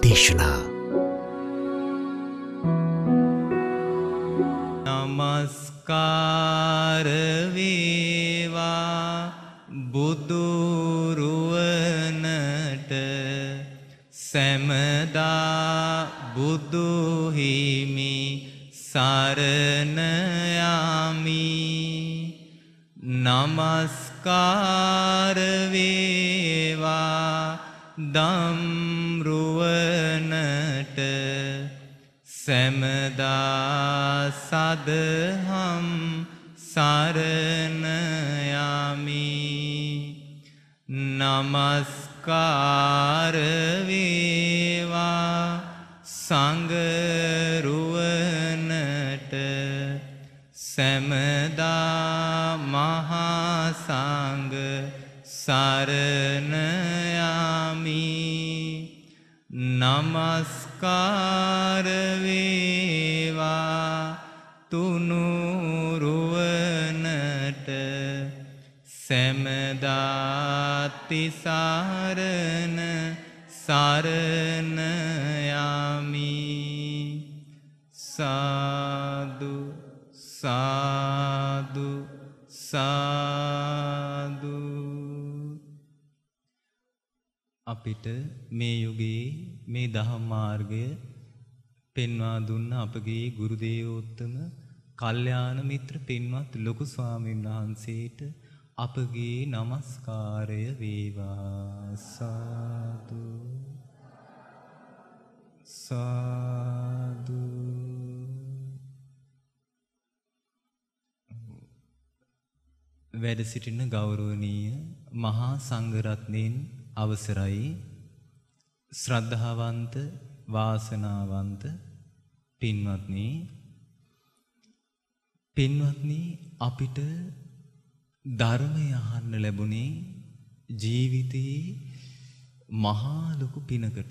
දේශනා නමස්කාර වේවා බුදුරුවනට සැමදා බුදු හිමි සරණ යමි. නමස්කාර වේවා ධම්රුවනට සැමදා සදහම් සරණ යමි. නමස්කාර වේවා සංඝරුවනට සැමදා මහා සංඝ සරණ යමි. නමස්කාර වේවා තුනුරුවනට සැමදා තිසරණ සරණ යමි. සාදු සාදු සාදු. අපිට මේ යුගයේ මේ දහම් මාර්ගය පෙන්වා දුන්න අපගේ ගුරු දේවෝත්තම කල්යාණ මිත්‍ර පින්වත් ලොකු ස්වාමීන් වහන්සේට අපගේ නමස්කාරය වේවා. සාදු සාදු. වැඩ සිටින ගෞරවනීය මහා සංඝරත්නයන් අවසරයි. ශ්‍රද්ධාවන්ත වාසනාවන්ත පින්වත්නි අපිට ධර්මය අහන්න ලැබුණේ ජීවිතයේ මහා ලොකු පිනකට.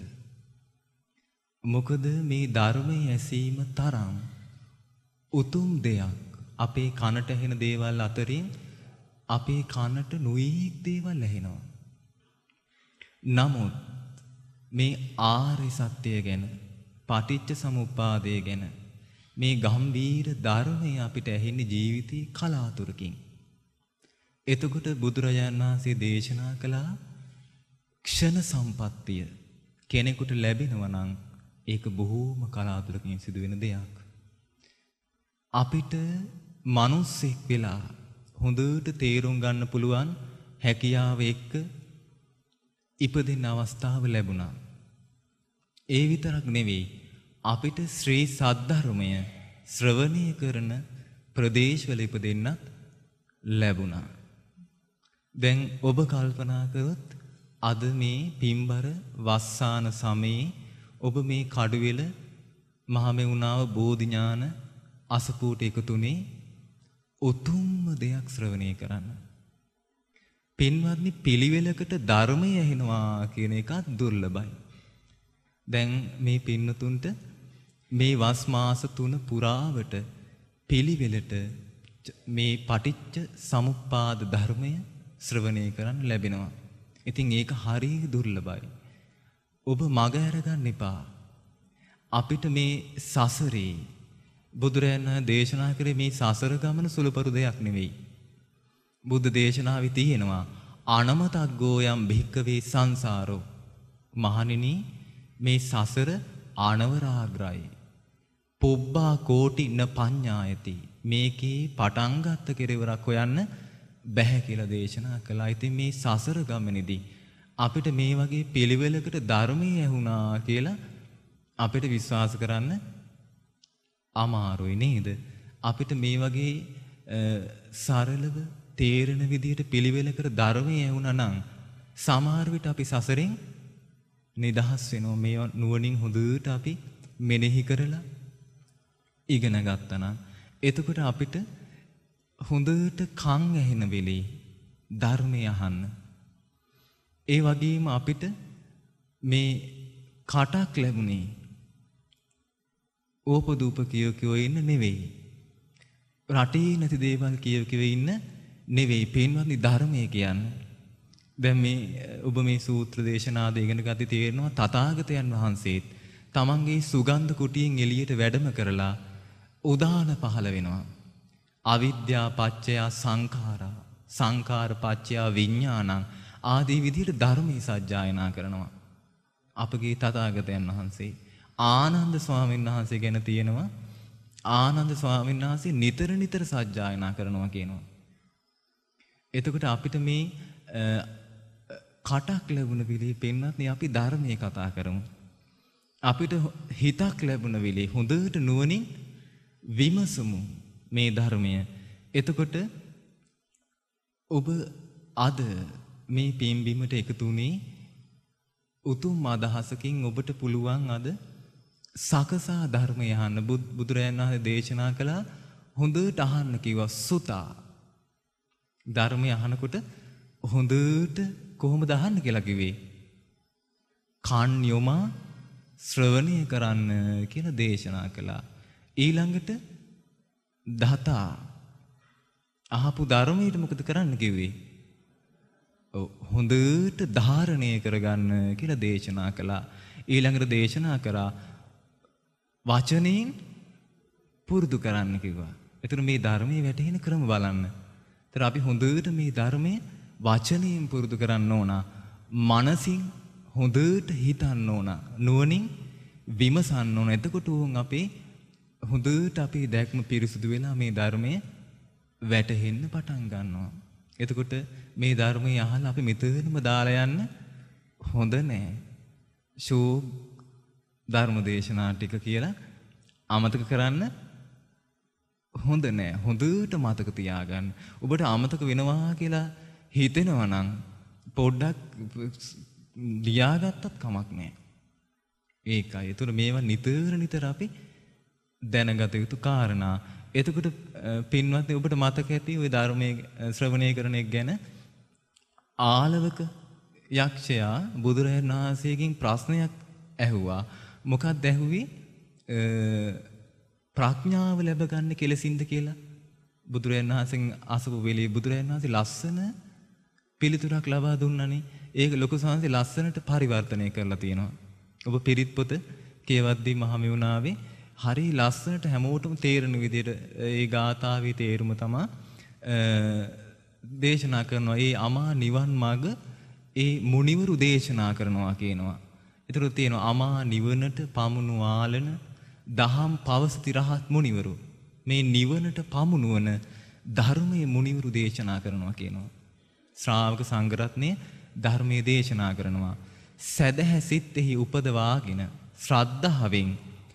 මොකද මේ ධර්මය ඇසීම තරම් උතුම් දෙයක් අපේ කනට ඇහෙන දේවල් අතරින් අපේ කනට නොයෙක් දේවල් ඇහෙනවා. නමුත් මේ ආර්ය සත්‍යය ගැන, පටිච්ච සමුප්පාදය ගැන, මේ ගම්භීර ධර්මය අපිට ඇහෙන්නේ ජීවිතේ කලාතුරකින්. එතකොට බුදුරජාණන් වහන්සේ දේශනා කළා ක්ෂණ සම්පත්තිය කෙනෙකුට ලැබෙනවා නම් ඒක බොහෝම කලාතුරකින් සිදුවෙන දෙයක්. අපිට මිනිස්සෙක් වෙලා හොඳට තේරුම් ගන්න පුළුවන් හැකියාව එක්ක ඉපදෙන අවස්ථාව ලැබුණා. ඒ විතරක් නෙවෙයි අපිට ශ්‍රී සද්ධර්මය ශ්‍රවණය කරන ප්‍රදේශවල ඉපදෙන්නත් ලැබුණා. දැන් ඔබ කල්පනා කරොත් අද මේ පින්බර වස්සාන සමයේ ඔබ මේ කඩුවෙල මහමෙවුනාව බෝධි ඥාන අසපුවට එකතුනේ උතුම්ම දෙයක් ශ්‍රවණය කරන්න. පින්වත්නි පිළිවෙලකට ධර්මය ඇහෙනවා කියන එකත් දුර්ලභයි. දැන් මේ පින්නතුන්ට මේ වස් මාස 3 පුරාවට පිළිවෙලට මේ පටිච්ච සමුප්පාද ධර්මය ශ්‍රවණය කරන්න ලැබෙනවා. ඉතින් ඒක හරිය දුර්ලභයි. ඔබ මග අරගන්න එපා. අපිට මේ සසරේ බුදුරයන් දේශනා කරේ මේ සසර ගමන සුළුපරු දෙයක් නෙවෙයි. බුද්ධ දේශනාවේ තියෙනවා අනමතග්ගෝ යම් භික්කවේ සංසාරෝ. මහණෙනි මේ සසර අනවරාග්‍රයි. පුබ්බා කෝටි න පඤ්ඤායති. මේකේ පටන් ගත්ත කෙරවරක් හොයන්න බැහැ කියලා දේශනා කළා. ඉතින් මේ සසර ගමනේදී අපිට මේ වගේ පිළිවෙලකට ධර්මයේ ඇහුණා කියලා අපිට විශ්වාස කරන්න අමාරුයි නේද? අපිට මේ වගේ සරලව තේරෙන විදිහට පිළිවෙලකට ධර්මයේ ඇහුණා නම් සමහර විට අපි සසරෙන් නිදහස් වෙනවා. මේ නුවණින් හොඳට අපි මෙනෙහි කරලා ඉගෙන ගත්තා නම් එතකොට අපිට හොඳට කන් ඇහෙන වෙලේ ධර්මය අහන්න. ඒ වගේම අපිට මේ කටක් ලැබුණේ ඕපදූප කියෝ ඉන්න නෙවෙයි. රටේ නැති දේවල් කියව ඉන්න නෙවෙයි. පින්වත්නි ධර්මය කියන්නේ දැන් මේ ඔබ මේ සූත්‍ර දේශනාද ඉගෙන ගති තේරෙනවා තථාගතයන් වහන්සේත් තමන්ගේ සුගන්ධ කුටියෙන් එළියට වැඩම කරලා උදාන පහළ වෙනවා. අවිද්‍යා පත්‍ය සංඛාරා සංඛාර පත්‍ය විඥානං ආදී විදිහට ධර්මයේ සජ්ජායනා කරනවා. අපගේ තථාගතයන් වහන්සේ ආනන්ද ස්වාමීන් වහන්සේ ගැන තියෙනවා ආනන්ද ස්වාමීන් වහන්සේ නිතර නිතර සජ්ජායනා කරනවා කියනවා. එතකොට අපිට මේ කටක් ලැබුණ වෙලේ පෙන්වත්නි අපි ධර්මයේ කතා කරමු. අපිට හිතක් ලැබුණ වෙලේ හොඳට නුවණින් විමසමු මේ ධර්මය. එතකොට ඔබ අද මේ පින්බිමට එකතු වුණේ උතුම් අදහසකින් ඔබට පුළුවන් අද සකසා ධර්මය අහන්න. බුදුරජාණන් වහන්සේ දේශනා කළා හොඳට අහන්න කිව්වා සුතා. ධර්මය අහනකොට හොඳට කොහොමද අහන්න කියලා කිව්වේ? කන් යොමා ශ්‍රවණය කරන්න කියලා දේශනා කළා. ඊළඟට දතා අහපු ධර්මයට මොකද කරන්න කිව්වේ? හොඳට ධාරණය කරගන්න කියලා දේශනා කළා. ඊළඟට දේශනා කරා වචනෙන් පුරුදු කරන්න කිව්වා. ඒතර මේ ධර්මයේ වැටෙන ක්‍රම බලන්න. ඒතර අපි හොඳට මේ ධර්මයේ වචනයෙන් පුරුදු කරන්න ඕන. මනසින් හොඳට හිතන්න ඕන. නුවණින් විමසන්න ඕන. එතකොට උන් අපේ හොඳට අපේ දැක්ම පිරිසුදු වෙලා මේ ධර්මයේ වැටෙන්න පටන් ගන්නවා. එතකොට මේ ධර්මයේ අහලා අපි මෙතනම දාලා යන්න හොඳ නෑ. ෂෝ ධර්ම දේශනා ටික කියලා අමතක කරන්න හොඳ නෑ. හොඳට මතක තියාගන්න. ඔබට අමතක වෙනවා කියලා හිතෙනවා නම් පොඩ්ඩක් ලියාගත්තත් කමක් නෑ. ඒකයි. ඒතර මේවා නිතර අපි දැනගත යුතු කාරණා. එතකොට පින්වත්නි ඔබට මතක ඇති ওই ධර්මයේ ශ්‍රවණය කරන එක ගැන ආලවක යක්ෂයා බුදුරජාණන් වහන්සේගෙන් ප්‍රශ්නයක් ඇහුවා. මොකක්ද ඇහුවේ? ප්‍රඥාව ලැබගන්න කෙලසින්ද කියලා. බුදුරජාණන් වහන්සේගෙන් අසපු වෙලේ බුදුරජාණන් වහන්සේ ලස්සන පිළිතුරක් ලබා දුන්නානේ. ඒක ලොකු සංහසේ ලස්සනට පරිවර්තනය කරලා තියෙනවා. ඔබ පිරිත් පොත කියවද්දී මහමෙවුනාවේ හරි ලස්සනට හැමෝටම තේරෙන විදිහට ඒ ගාථාවේ තේරුම තමයි දේශනා කරනවා. ඒ අමා නිවන් මඟ ඒ මුනිවරු දේශනා කරනවා කියනවා. ඒතර තියෙනවා අමා නිවනට පමුණු ආලන දහම් පවසති රහත් මුනිවරු. මේ නිවනට පමුණුවන ධර්මයේ මුනිවරු දේශනා කරනවා කියනවා. ශ්‍රාවක සංඝරත්නය ධර්මයේ දේශනා කරනවා. සදහැ සිතෙහි උපදවාගෙන ශ්‍රද්ධාවෙන්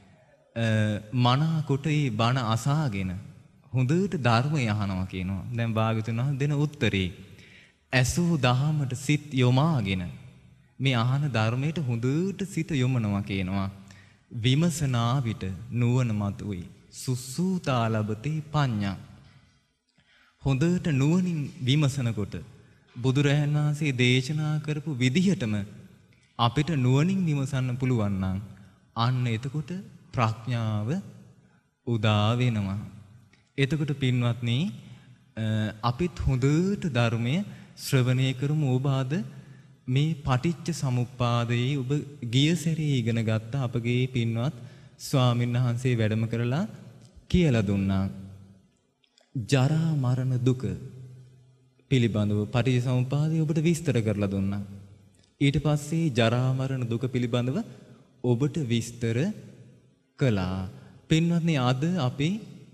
මනාකොට ඒ බණ අසාගෙන හොඳට ධර්මය අහනවා කියනවා. දැන් භාග්‍යවතුන් වහන්සේ දෙන උත්තරේ ඇසූ දහමට සිත් යොමාගෙන මේ අහන ධර්මයට හොඳට සිත යොමනවා කියනවා. විමසනා විට නුවණ මතුවේ. සුසූතා ලබතේ පඤ්ඤා. හොඳට නුවණින් විමසනකොට බුදුරජාණන් වහන්සේ දේශනා කරපු විදිහටම අපිට නුවණින් විමසන්න පුළුවන් නම් අන්න එතකොට ප්‍රඥාව උදා වෙනවා. එතකොට පින්වත්නි අපිත් හොඳට ධර්මය ශ්‍රවණය කරමු. ඔබ අද මේ පටිච්ච සමුප්පාදයේ ඔබ ගිය සැරේ ඉගෙන ගත්ත අපගේ පින්වත් ස්වාමීන් වහන්සේ වැඩම කරලා කියලා දුන්නා. ජරා මරණ දුක පිළිබඳව පටිච්ච සමුප්පාදය ඔබට විස්තර කරලා දුන්නා. ඊට පස්සේ ජරා මරණ දුක පිළිබඳව ඔබට විස්තර කළා. පින්වත්නි අද අපි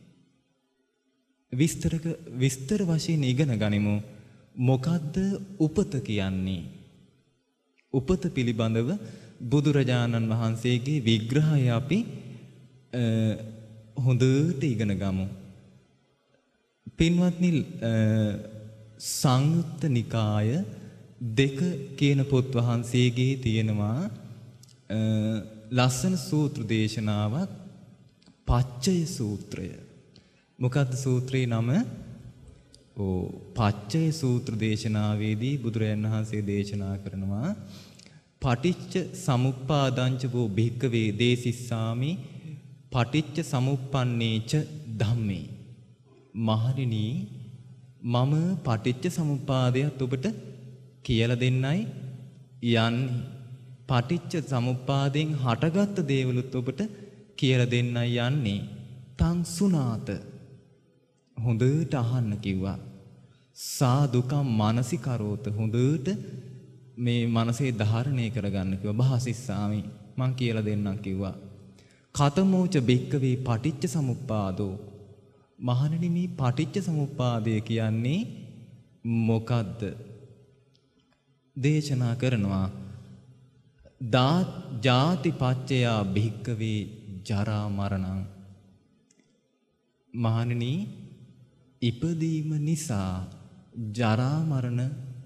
විස්තර වශයෙන් ඉගෙන ගනිමු. මොකද්ද උපත කියන්නේ? උපත පිළිබඳව බුදුරජාණන් වහන්සේගේ විග්‍රහය අපි හොඳට ඉගෙන ගමු. පින්වත්නි සංයුත්ත නිකාය 2 කියන පොත් වහන්සේගේ තියෙනවා ලස්සන සූත්‍ර දේශනාවක් පච්චය සූත්‍රය. මොකද්ද සූත්‍රේ නම? පච්චය සූත්‍ර දේශනාවේදී බුදුරජාණන් වහන්සේ දේශනා කරනවා පටිච්ච සමුප්පාදංච වූ භික්ඛවේ දේසිස්සාමි පටිච්ච සමුප්පන්නේච ධම්මේ. මහණෙනි මම පටිච්ච සමුප්පාදයට ඔබට කියලා දෙන්නයි යන්නේ. පටිච්ච සමුප්පාදයෙන් හටගත්ත දේවලුත් ඔබට කියලා දෙන්නයි යන්නේ. තං සුනාත හොඳට අහන්න කිව්වා. සාදුකම් මානසිකරෝත හොඳට මේ මනසේ ධාරණය කරගන්න කිව්වා. භාසිස්සාමි මං කියලා දෙන්නම් කිව්වා. කතමෝච බික්කවේ පටිච්ච සමුප්පාදෝ මහණෙනි මේ පටිච්ච සමුප්පාදය කියන්නේ මොකද්ද? දේශනා කරනවා ජාති පච්චයා බික්කවේ ජරා මරණං මහණෙනි ඉපදීම නිසා ජරා මරණ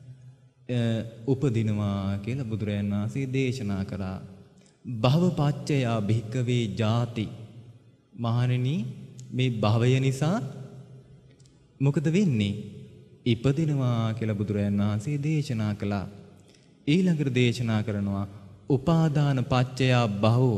උපදිනවා කියලා බුදුරජාණන් වහන්සේ දේශනා කරා. භව පච්චයා භික්කවේ ජාති මහණෙනි මේ භවය නිසා මොකද වෙන්නේ? ඉපදිනවා කියලා බුදුරජාණන් වහන්සේ දේශනා කළා. ඊළඟට දේශනා කරනවා උපාදාන පච්චයා භවෝ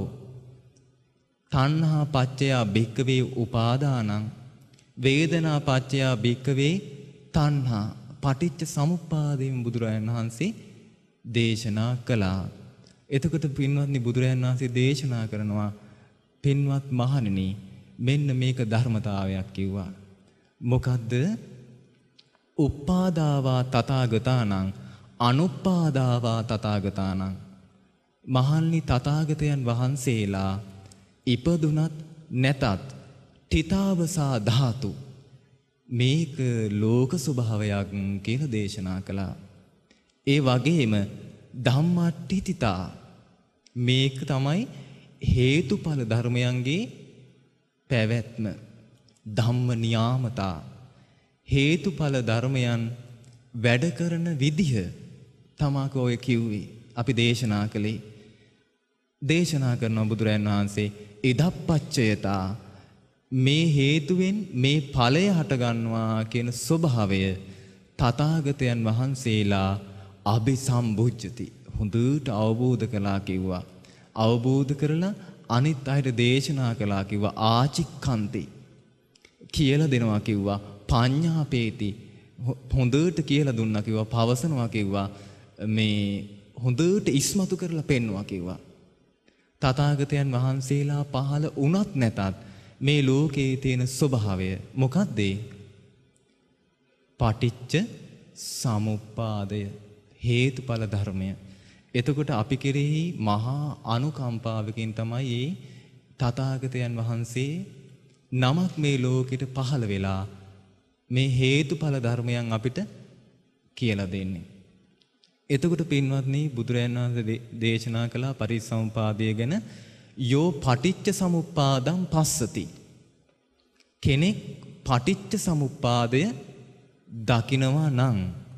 තණ්හා පච්චයා භික්කවේ උපාදානං වේදනා පච්චයා භික්කවේ තණ්හා පටිච්ච සමුප්පාදයෙන් බුදුරජාණන් වහන්සේ දේශනා කළා. එතකොට පින්වත්නි බුදුරජාණන් වහන්සේ දේශනා කරනවා පින්වත් මහණෙනි මෙන්න මේක ධර්මතාවයක් කිව්වා. මොකද්ද? උප්පාදාවා තථාගතානං අනුප්පාදාවා තථාගතානං මහණනි තථාගතයන් වහන්සේලා ඉපදුනත් නැතත් තිතාවසා ධාතු මේක ලෝක ස්වභාවයක් කියලා දේශනා කළා. ඒ වගේම ධම්මට්ඨිතිතා මේක තමයි හේතුඵල ධර්මයන්ගේ පැවැත්ම. ධම්ම නියාමතා හේතුඵල ධර්මයන් වැඩ කරන විදිහ තමයි ඔය කිව්වේ. අපි දේශනා කළේ. දේශනා කරන බුදුරයන් වහන්සේ ඉදප්පච්චයතා මේ හේතුවෙන් මේ ඵලය හටගන්නවා කියන ස්වභාවය තථාගතයන් වහන්සේලා අபிසම්බුද්ධති හොඳට අවබෝධ කළා කිව්වා. අවබෝධ කරලා අනිත් අයට දේශනා කළා කිව්වා. ආචික්ඛන්ති කියලා දෙනවා කිව්වා. පඤ්ඤාපේති හොඳට කියලා දුන්නා කිව්වා. පවසනවා කිව්වා. මේ හොඳට ඉස්මතු කරලා පෙන්වුවා කිව්වා. තථාගතයන් වහන්සේලා පහළ වුණත් නැතත් මේ ලෝකයේ තියෙන ස්වභාවය මොකක්ද? පටිච්ච සමුප්පාදය හේතුඵල ධර්මය. එතකොට අපි කෙරෙහි මහා අනුකම්පාවකින් තමයි මේ තථාගතයන් වහන්සේ නමක් මේ ලෝකෙට පහළ වෙලා මේ හේතුඵල ධර්මයන් අපිට කියලා දෙන්නේ. එතකොට පින්වත්නි බුදුරජාණන් වහන්සේ දේශනා කළ පටිච්චසමුපාදය ගැන යෝ පටිච්ච සමුප්පාදං පස්සති කෙනෙක් පටිච්ච සමුප්පාදය දකිනවා නම්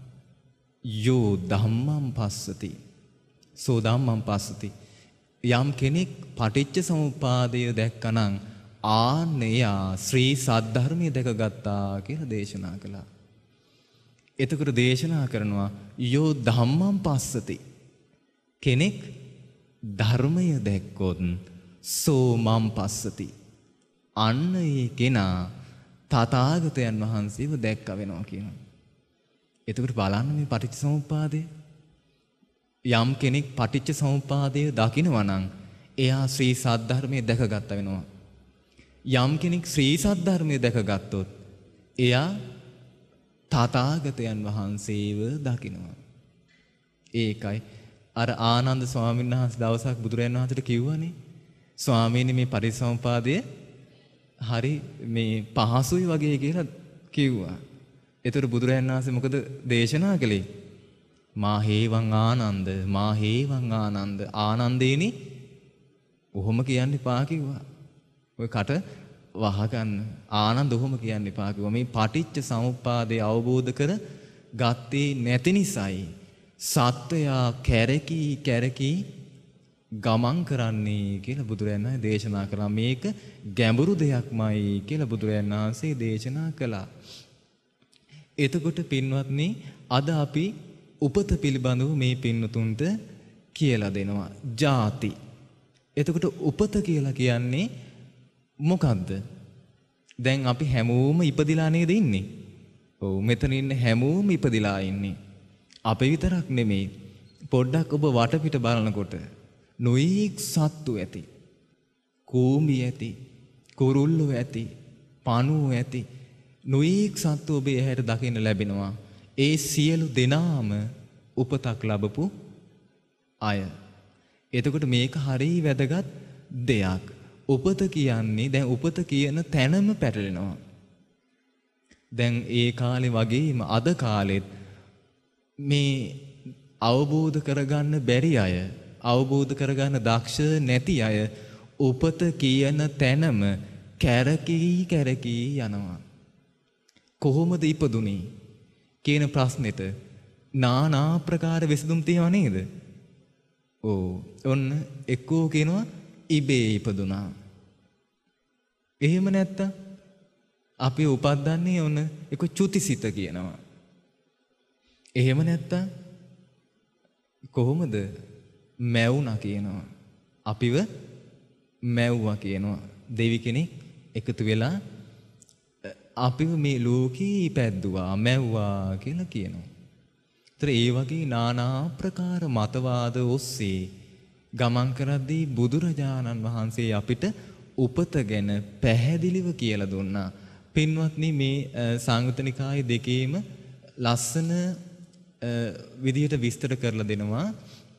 යෝ ධම්මං පස්සති සෝ ධම්මං පස්සති යම් කෙනෙක් පටිච්ච සමුප්පාදය දැක්කනම් ආනෙයා ශ්‍රී සද්ධර්මයේ දැකගත්තා කියලා දේශනා කළා. එතකොට දේශනා කරනවා යෝ ධම්මං පස්සති කෙනෙක් ධර්මය දැක්කොත් සෝ මම් පස්සති අන්න ඒ කෙනා තථාගතයන් වහන්සේව දැක්ක වෙනවා කියනවා. එතකොට බලන්න මේ පටිච්චසමුප්පාදය යම් කෙනෙක් පටිච්චසමුප්පාදය දකිනවා නම් එයා ශ්‍රී සද්ධර්මයේ දැකගත්ත වෙනවා. යම් කෙනෙක් ශ්‍රී සද්ධර්මයේ දැකගත්තොත් එයා තථාගතයන් වහන්සේව දකිනවා. ඒකයි අර ආනන්ද ස්වාමීන් වහන්සේ දවසක් බුදුරජාණන් වහන්සේට කිව්වනේ ස්වාමීනි මේ පරිසම්පාදය හරි මේ පහසුයි වගේ කියලා කිව්වා. ඒතර බුදුරජාණන් වහන්සේ මොකද දේශනා කළේ? මා හේවං ආනන්ද මා හේවං ආනන්ද ආනන්දේනි ඔහොම කියන්න එපා කිව්වා. ඔය කට වහගන්න ආනන්ද ඔහොම කියන්න එපා කිව්වා. මේ පටිච්ච සමුප්පාදය අවබෝධ කර ගත්තේ නැති නිසායි සත්වයා කැරකි ගමන් කරන්නේ කියලා බුදුරජාණන් වහන්සේ දේශනා කළා. මේක ගැඹුරු දෙයක්මයි කියලා බුදුරජාණන් වහන්සේ දේශනා කළා. එතකොට පින්වත්නි අද අපි උපත පිළිබඳව මේ පින්නතුන්ට කියලා දෙනවා. ජාති. එතකොට උපත කියලා කියන්නේ මොකද්ද? දැන් අපි හැමෝම ඉපදිලා නේද ඉන්නේ? ඔව් මෙතන ඉන්න හැමෝම ඉපදිලා ඉන්නේ. අපේ විතරක් නෙමෙයි. පොඩ්ඩක් ඔබ වටපිට බලනකොට නොයෙක් සත්තු ඇති. කූඹි ඇති. කුරුල්ලෝ ඇති. පණුවෝ ඇති. නොයෙක් සත්තු ඔබේ ඇහැට දකින්න ලැබෙනවා. ඒ සියලු දෙනාම උපතක් ලැබපු අය. එතකොට මේක හරිය වැදගත් දෙයක්. උපත කියන්නේ දැන් උපත කියන තැනම පැටලෙනවා. දැන් ඒ කාලේ වගේම අද කාලෙත් මේ අවබෝධ කරගන්න බැරි අය, අවබෝධ කරගන්න දක්ෂ නැති අය උපත කියන තැනම කැරකී යනවා. කොහොමද ඉපදුනේ කියන ප්‍රශ්නෙට নানা ආකාර විසඳුම් තියෙනව නේද? ඔන්න එක්කෝ කියනවා ඉබේ ඉපදුනා. එහෙම නැත්තම් අපි උපද්දන්නේ ඔන්න එක චුතිසිත කියනවා. එහෙම නැත්තම් කොහොමද මැවුනා කියනවා. අපිව මැව්වා කියනවා. දෙවි කෙනෙක් එකතු වෙලා අපිව මේ ලෝකේ පැද්දුවා මැව්වා කියලා කියනවා. ඒතර ඒ වගේ নানা ආකාර මතවාද ඔස්සේ ගමන් කරද්දී බුදුරජාණන් වහන්සේ අපිට උපත ගැන පැහැදිලිව කියලා දුන්නා. පින්වත්නි මේ සංයුත්ත නිකායේ දෙකේම ලස්සන විදියට විස්තර කරලා දෙනවා.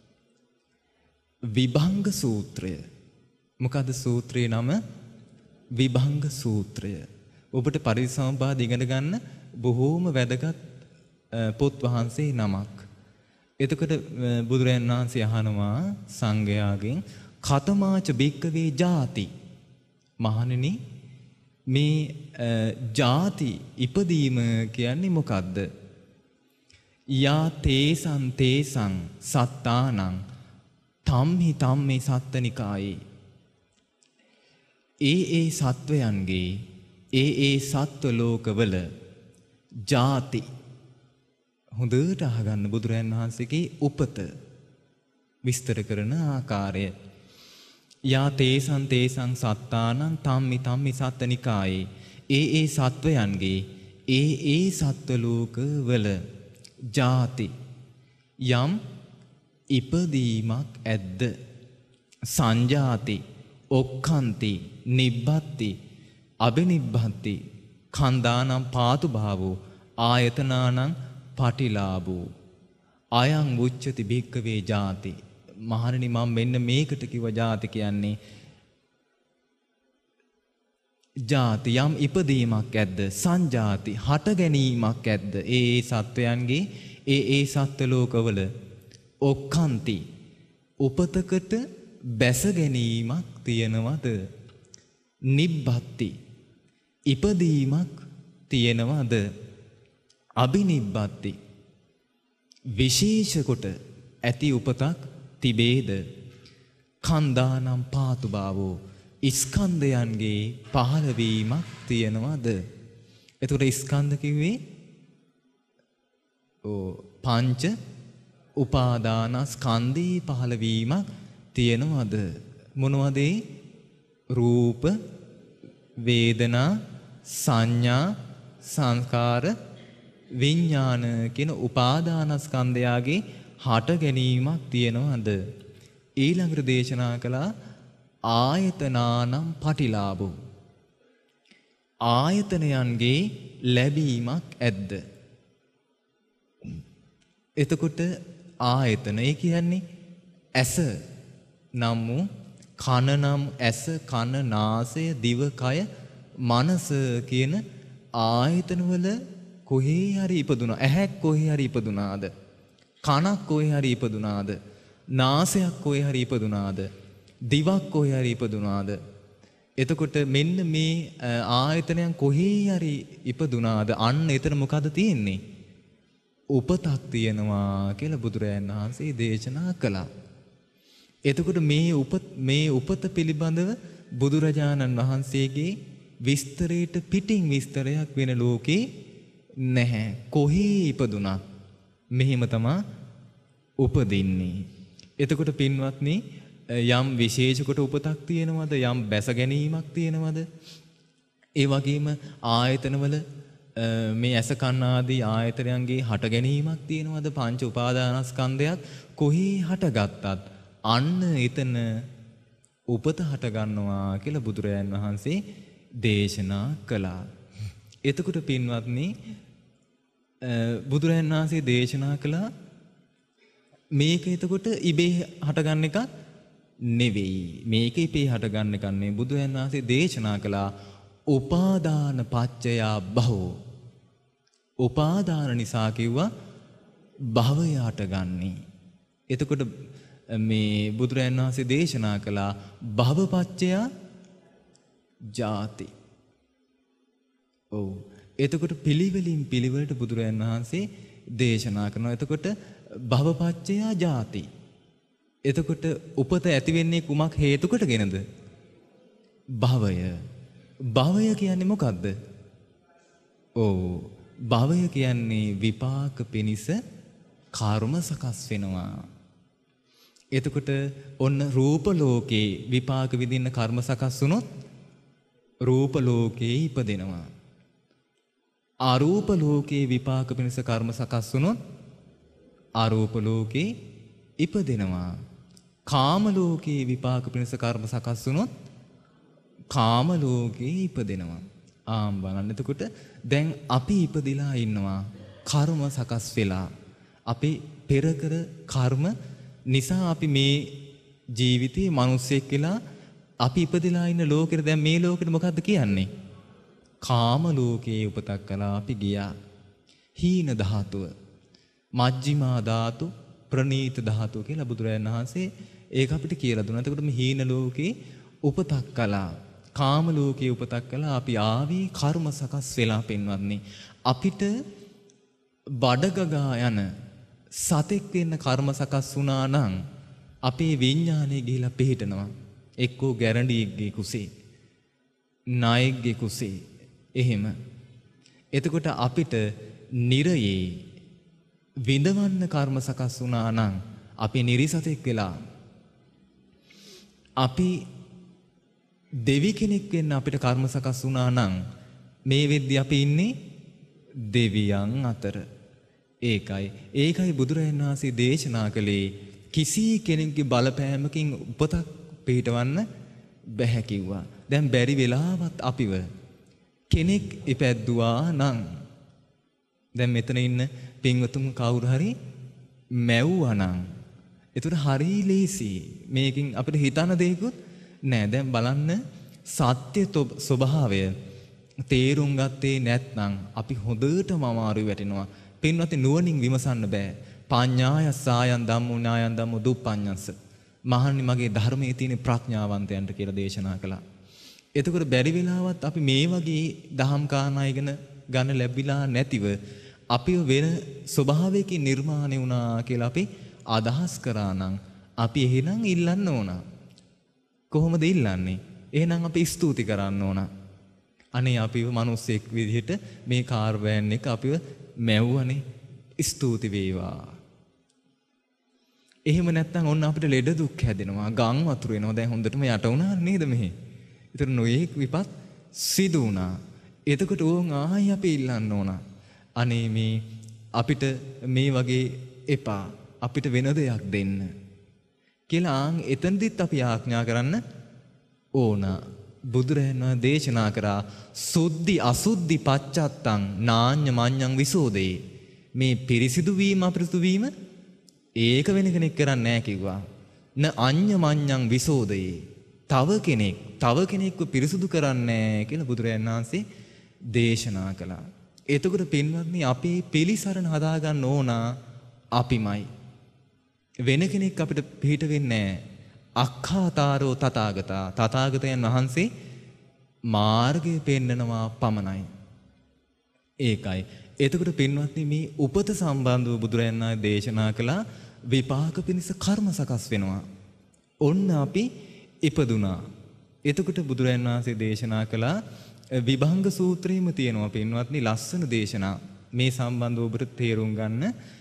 විභංග සූත්‍රය. මොකද සූත්‍රයේ නම විභංග සූත්‍රය. ඔබට පරිසම්පාද ඉගෙන ගන්න බොහෝම වැදගත් පොත් වහන්සේ නමක්. එතකොට බුදුරයන් වහන්සේ අහනවා සංඝයාගෙන් කතමාච භික්කවේ ජාති. මහණෙනි මේ ජාති ඉපදීම කියන්නේ මොකද්ද? යා තේසං සත්තානං තම්හි සත්තනිකායේ. ඒ සත්වයන්ගේ ඒ සත්ව ලෝකවල ජාති. හොඳට අහගන්න බුදුරයන් වහන්සේගේ උපත විස්තර කරන ආකාරය. යා තේසං සත්තානං තම්හි සත්තනිකායේ. ඒ සත්වයන්ගේ ඒ සත්ව ලෝකවල ජාති යම් ඉපදීමක් ඇද්ද? සංජාති ඔක්ඛන්ති නිබ්බත්ති අබිනිබ්බත්ති කන්දානම් පාතු භාවෝ ආයතනානම් පටිලාභෝ අයං උච්චති භික්කවේ ජාති. මහණෙනි මම මෙන්න මේකට කිව්ව ජාති කියන්නේ ජාති යම් ඉපදීමක් ඇද්ද? සංජාති හට ගැනීමක් ඇද්ද? ඒ සත්වයන්ගේ ඒ සත්ව ලෝකවල ඔක්ඛන්ති උපතකට බැස ගැනීමක් තියනවද? නිබ්බත්ති ඉපදීමක් තියනවද? අබිනිබ්බත්ති විශේෂ කොට ඇති උපතක් තිබේද? කන්දානම් පාතු භාවෝ ස්කන්ධයන්ගේ පහළවීමක් තියනවද? එතකොට ස්කන්ධ කිව්වේ පංච උපාදානස්කන්ධී පහළවීමක් තියනවද? මොනවද? රූප වේදනා සංඥා සංකාර විඥාන කියන උපාදානස්කන්ධයාගේ හට ගැනීමක් තියනවද? ඊළඟට දේශනා කළා ආයතනානම් පටිලාභෝ ආයතනයන්ගේ ලැබීමක් ඇද්ද? එතකොට ආයතන කියන්නේ ඇස නම් වූ කන නම් ඇස කන නාසය දිව කය මනස කියන ආයතනවල කොහේ හරි ඉපදුනා. ඇහැක් කොහේ හරි ඉපදුනාද? කනක් කොහේ හරි ඉපදුනාද? නාසයක් කොහේ හරි ඉපදුනාද? දිවක් කොහේ හරි ඉපදුනාද? එතකොට මෙන්න මේ ආයතනයන් කොහේ හරි ඉපදුනාද? අන්න එතන මොකද තියෙන්නේ? උපතක් තියෙනවා කියලා බුදුරජාණන් වහන්සේ දේශනා කළා. එතකොට මේ උපත පිළිබඳව බුදුරජාණන් වහන්සේගේ විස්තරයට පිටින් විස්තරයක් වෙන ලෝකේ නැහැ. කොහේ ඉපදුනත් මෙහෙම තමයි උපදින්නේ. එතකොට පින්වත්නි යම් විශේෂ කොට උපතක් තියෙනවද? යම් බැස ගැනීමක් තියෙනවද? ඒ වගේම ආයතනවල මේ ඇස කන ආදී ආයතනයන්ගේ හට ගැනීමක් තියෙනවද? පංච උපාදානස්කන්ධයත් කොහේ හටගත්තත් අන්න එතන උපත හට ගන්නවා කියලා බුදුරජාන් වහන්සේ දේශනා කළා. එතකොට පින්වත්නි බුදුරජාන් වහන්සේ දේශනා කළා මේක එතකොට ඉබේ හටගන්න එකක් නෙවෙයි. මේක ඉබේ හටගන්න එකක් නෙවෙයි. බුදුරජාන් වහන්සේ දේශනා කළා උපාදාන පච්චය භවෝ. උපාදාන නිසා කිව්වා භවය හටගන්නේ. එතකොට මේ බුදුරජාන් වහන්සේ දේශනා කළා භවපච්චය ජාති. ඔව්. එතකොට පිළිවෙලින් පිළිවෙලට බුදුරජාන් වහන්සේ දේශනා කරනවා. එතකොට භවපච්චය ජාති. එතකොට උපත ඇති වෙන්නේ කුමක් හේතු කොටගෙනද? භවය. භවය කියන්නේ මොකද්ද? ඔව්. භවය කියන්නේ විපාක පිනිස කර්ම සකස් වෙනවා. එතකොට ඔන්න රූප ලෝකේ විපාක විඳින්න කර්ම සකස් වුණොත් රූප ලෝකේ ඉපදෙනවා. අරූප ලෝකේ විපාක පිණිස කර්ම සකස් වුණොත් අරූප ලෝකේ ඉපදෙනවා. කාම ලෝකේ විපාක පිණිස කර්ම සකස් වුණොත් කාම ලෝකේ ඉපදෙනවා. බලන්න. එතකොට දැන් අපි ඉපදිලා ඉන්නවා කර්ම සකස් වෙලා. අපි පෙර කර කර්ම නිසා අපි මේ ජීවිතේ මිනිස්සෙක් වෙලා අපි ඉපදිලා ඉන්න ලෝකෙට දැන් මේ ලෝකෙට මොකද්ද කියන්නේ? කාම ලෝකේ උපතක් කළා අපි ගියා. හීන ධාතුව, මජ්ක්‍ධිමා ධාතු, ප්‍රනීත ධාතුව කියලා බුදුරජාණන් වහන්සේ ඒක අපිට කියලා දුන්නා. එතකොට මේ හීන ලෝකේ උපතක් කළා. කාම ලෝකේ උපතක් කළා අපි ආවේ කර්ම සකස් වෙලා පින්වත්නි. අපිට බඩගගා යන සතෙක් වෙන්න කර්ම සකස් වුණා නම් අපේ විඥානය ගිහිලා පිහිටනවා. එක්කෝ ගැරන්ඩියෙක්ගේ කුසේ, නායෙක්ගේ කුසේ. එහෙම. එතකොට අපිට නිරයේ විඳවන්න කර්ම සකස් වුණා නම් අපි නිරිසතෙක් වෙලා අපි දෙවි කෙනෙක් වෙන්න අපිට කර්ම සකස් වුණා නම් මේ වෙද්දී අපි ඉන්නේ දෙවියන් අතර. ඒකයි බුදුරජාණන් වහන්සේ දේශනා කළේ කිසි කෙනෙකුගේ බලපෑමකින් උපතක් පිටවන්න බැහැ කිව්වා. දැන් බැරි වෙලාවත් අපිව කෙනෙක් ඉපැද්දුවා නම් දැන් මෙතන ඉන්න පින්වතුන් කවුරු හරි මැව්වා නම් ඒතර හරි ලේසි. මේකෙන් අපිට හිතන දෙයක්වත් නෑ. දැන් බලන්න සත්‍ය ස්වභාවය තේරුම් ගත්තේ නැත්නම් අපි හොඳටම අමාරුයි වැටෙනවා. පින්වත්නි නුවණින් විමසන්න බෑ. පඤ්ඤාය සායන් ධම්මෝ ඥායන් ධම්මෝ දුප්පඤ්ඤස්ස. මහන්නි මගේ ධර්මයේ තියෙන ප්‍රඥාවන්තයන්ට කියලා දේශනා කළා. එතකොට බැරි වෙලාවත් අපි මේ වගේ දහම් කාරණා ඉගෙන ගන්න ලැබිලා නැතිව අපි වෙන ස්වභාවයකින් නිර්මාණය වුණා කියලා අපි අදහස් කරා නම් අපි එහෙනම් ඉල්ලන්න ඕන. කොහොමද ඉල්ලන්නේ? එහෙනම් අපි ස්තුති කරන්න ඕන. අනේ අපිව මිනිස්සෙක් විදිහට මේ කාර් වෑන් එක අපිව මැව්වනේ. ස්තුති වේවා. එහෙම නැත්නම් ඔන්න අපිට ලෙඩ දුක් හැදෙනවා, ගම් වතුර එනවා. දැන් හොඳටම යට වුණා නේද මෙහි? ඒතර නොයේක් විපත් සිදු වුණා. එතකොට ඕන් ආයි අපි ඉල්ලන්න ඕන. අනේ මේ අපිට මේ වගේ එපා, අපිට වෙන දෙයක් දෙන්න කියලා එතනදිත් අපි ආඥා කරන්න ඕන. බුදුරජාණන් දේශනා කරා සුද්ධි අසුද්ධි පච්චත්තං නාඤ්ඤ මඤ්ඤං විසෝදේ. මේ පිරිසිදු වීම අපිරිසිදු වීම ඒක වෙන කෙනෙක් කරන්නේ නැහැ කිව්වා. න අඤ්ඤ මඤ්ඤං විසෝදේ. තව කෙනෙක්ව පිරිසිදු කරන්නේ කියලා බුදුරජාණන් වහන්සේ දේශනා කළා. එතකොට පින්වත්නි අපේ පිළිසරණ හදාගන්න ඕන අපිමයි. වෙන කෙනෙක් අපිට පිට වෙන්නේ නැහැ. අක්ඛාතාරෝ තථාගතා. තථාගතයන් වහන්සේ මාර්ගය පෙන්නනවා පමණයි. ඒකයි. එතකොට පින්වත්නි මේ උපත සම්බන්ධව බුදුරජාණන් වහන්සේ දේශනා කළා විපාක පිණිස කර්ම සකස් වෙනවා. ඔන්න අපි ඉපදුනා. එතකොට බුදුරජාණන් වහන්සේ දේශනා කළා විභංග සූත්‍රයේම තියෙනවා පින්වත්නි ලස්සන දේශනා. මේ සම්බන්ධව ඔබට තේරුම් ගන්න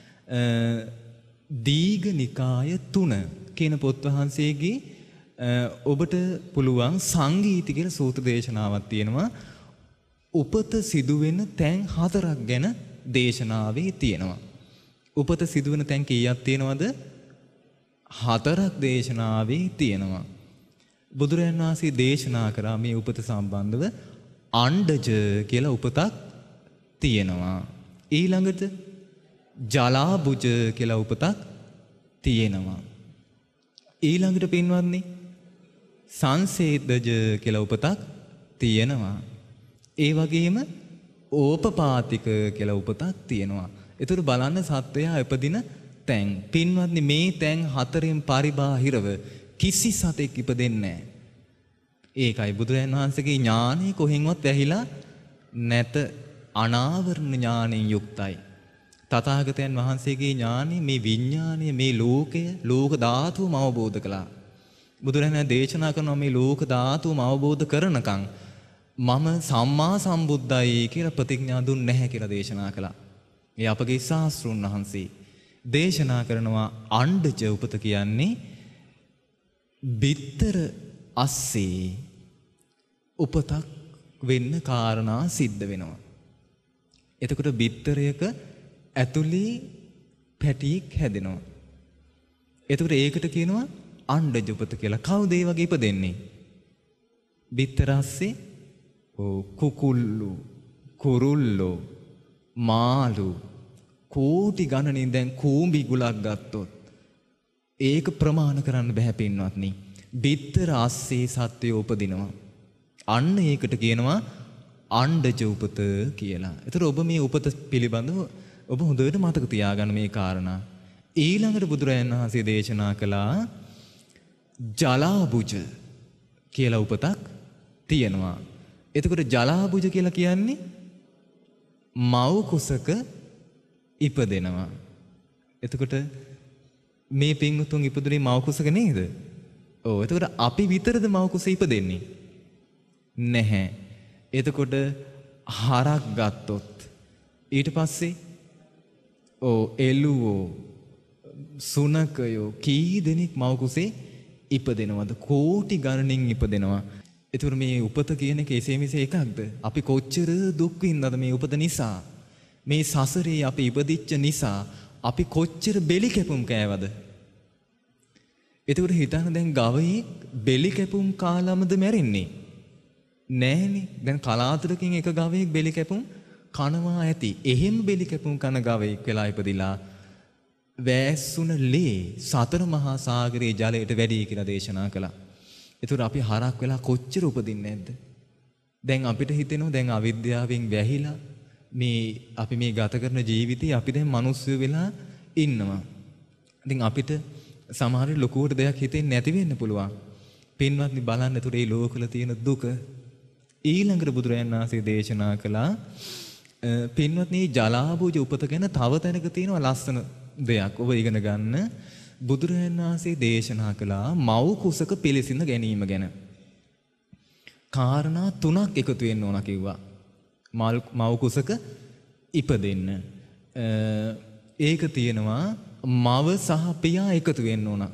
දීඝ නිකාය 3 කියන පොත් වහන්සේගේ ඔබට පුළුවන් සංගීති කියලා සූත්‍ර දේශනාවක් තියෙනවා. උපත සිදුවෙන තැන් 4ක් ගැන දේශනාවේ තියෙනවා. උපත සිදුවෙන තැන් කීයක් තියෙනවද? 4ක් දේශනාවේ තියෙනවා. බුදුරජාණන් වහන්සේ දේශනා කරා මේ උපත සම්බන්ධව අණ්ඩජ කියලා උපතක් තියෙනවා. ඊළඟට ජලාබුජ කියලා උපතක් තියෙනවා. ඊළඟට පින්වත්නි සංසේදජ කියලා උපතක් තියෙනවා. ඒ වගේම ඕපපාතික කියලා උපතක් තියෙනවා. ඒතර බලන්න සත්වයා ඉපදින තැන්. පින්වත්නි මේ තැන් 4න් පරිබාහිරව කිසි සතෙක් ඉපදෙන්නේ නැහැ. ඒකයි බුදුරජාණන් වහන්සේගේ ඥානෙ කොහෙන්වත් වැහිලා නැත. අනාවරණ ඥානෙන් යුක්තයි. තථාගතයන් වහන්සේගේ ඥානෙ මේ විඥානය මේ ලෝකය ලෝක ධාතුවම අවබෝධ කළා. බුදුරජාණන් දේශනා කරන මේ ලෝක ධාතුවම අවබෝධ කරනකම් මම සම්මා සම්බුද්දයි කියලා ප්‍රතිඥා දුන්නේ නැහැ කියලා දේශනා කළා. ඒ අපගේ ශාස්ත්‍රුන් වහන්සේ දේශනා කරනවා අණ්ඩජ උපත කියන්නේ බිත්තර අස්සේ උපතක් වෙන්න කාරණා සිද්ධ වෙනවා. එතකොට බිත්තරයක ඇතුලේ පැටියෙක් හැදෙනවා. එතකොට ඒකට කියනවා අණ්ඩජ උපත කියලා. කවුද ඒ වගේ ඉපදෙන්නේ? බිත්තර අස්සේ කුකුල්ලු, කුරුල්ලෝ, මාළු කෝටි ගණනින් දැන් කූඹි ගුලක් ගත්තොත් ඒක ප්‍රමාණ කරන්න බෑ පින්වත්නි. බිත්තර අස්සේ සත්වය උපදිනවා. අන්න ඒකට කියනවා අණ්ඩජ උපත කියලා. ඒතර ඔබ මේ උපත පිළිබඳව ඔබ හොඳට මතක තියාගන්න මේ කාරණා. ඊළඟට බුදුරජාණන් වහන්සේ දේශනා කළා ජලාබුජ කියලා උපතක් තියෙනවා. එතකොට ජලාබුජ කියලා කියන්නේ මව් කුසක ඉපදෙනවා. එතකොට මේ පින්වතුන් ඉපදුනේ මව් කුසක නේද? ඔව්. එතකොට අපි විතරද මව් කුසේ ඉපදෙන්නේ? නැහැ. එතකොට හරක් ගත්තොත් ඊට පස්සේ එළුවෝ සුනකයෝ කී දෙනෙක් මව් කුසේ ඉපදෙනවද? කෝටි ගණනින් ඉපදෙනවා. ඒතර මේ උපත කියන එක එසේ මෙසේ එකක්ද? අපි කොච්චර දුක් විඳනද මේ උපත නිසා? මේ සසරේ අපි ඉපදිච්ච නිසා අපි කොච්චර බෙලි කැපුම් කෑවද? ඒතර හිතන්න දැන් ගවයෙක් බෙලි කැපුම් කාලමද මැරෙන්නේ? නෑනේ. දැන් කලාතුරකින් එක ගවයෙක් බෙලි කැපුම් කනවා ඇති. එහෙම බෙලි කැපුම් කන ගවයෙක් වෙලා ඉපදිලා වැස්සුන ලේ සතර මහා සාගරයේ ජලයට වැඩි කියලා දේශනා කළා. ඒතර අපි හරක් වෙලා කොච්චර උපදින්නේ නැද්ද? දැන් අපිට හිතෙනවා දැන් අවිද්‍යාවෙන් වැහිලා මේ අපි මේ ගත කරන ජීවිතේ අපි දැන් මිනිස්සු වෙලා ඉන්නවා. ඉතින් අපිට සමහර ලොකුවට දෙයක් හිතෙන්නේ නැති වෙන්න පුළුවන්. පින්වත්නි බලන්න ඒතර මේ ලෝකවල තියෙන දුක ඊළඟට බුදුරජාණන් වහන්සේ දේශනා කළා. පින්වත්නි ජලාබුජ උපත ගැන තව තැනක තියෙනවා ලස්සන දෙයක්. ඔබ ඉගෙන ගන්න. බුදුරජාණන් වහන්සේ දේශනා කළා මව් කුසක පිළිසිඳ ගැනීම ගැන. කාරණා 3ක් එකතු වෙන්න ඕන කිව්වා. මව් කුසක ඉපදෙන්න. ඒක තියෙනවා මව සහ පියා එකතු වෙන්න ඕන.